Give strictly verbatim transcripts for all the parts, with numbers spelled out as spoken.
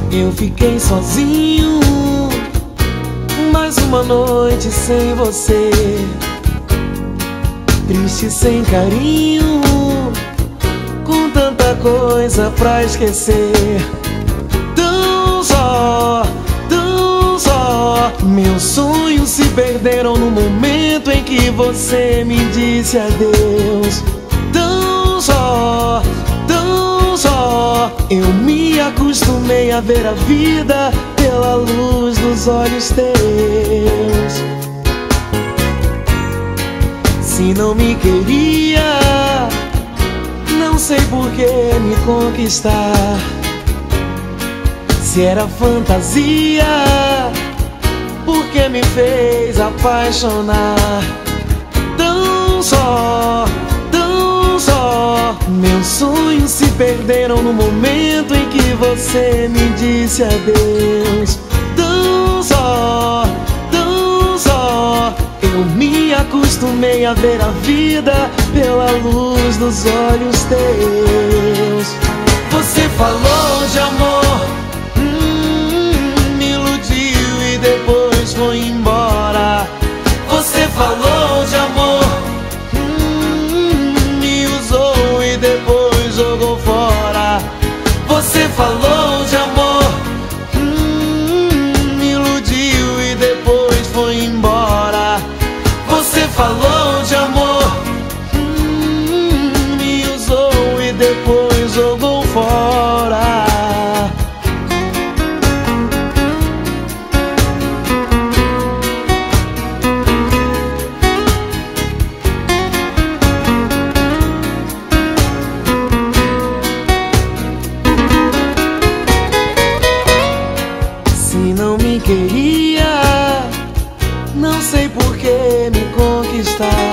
Eu fiquei sozinho, mais uma noite sem você, triste sem carinho, com tanta coisa pra esquecer. Tão só, tão só, meus sonhos se perderam no momento em que você me disse adeus. Tão só, tão só, eu me acostumei a ver a vida pela luz dos olhos teus. Se não me queria, não sei por que me conquistar. Se era fantasia, por que me fez apaixonar? Tão só, tão só, meus sonhos se perderam no momento em que você me disse adeus. Tão só, tão só, eu me acostumei a ver a vida pela luz dos olhos teus. Você falou de amor, hum, me iludiu e depois foi embora. Você falou de amor, hum, me usou e depois jogou fora. Você falou de amor, hum, me iludiu e depois foi embora. Você falou de amor, hum, me usou e depois jogou fora. Se não me queria, não sei por que me conquistar.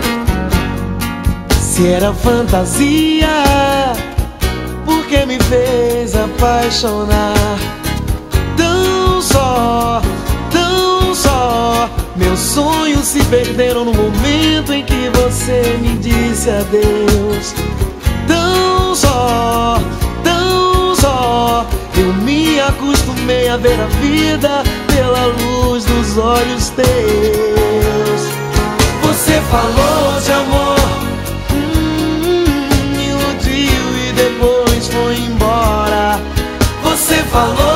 Se era fantasia, por que me fez apaixonar? Tão só, tão só, meus sonhos se perderam no momento em que você me disse adeus. Tão só, tão só, eu me acostumei a ver a vida pela luz dos olhos teus. Você falou de amor, hum, me iludiu e depois foi embora. Você falou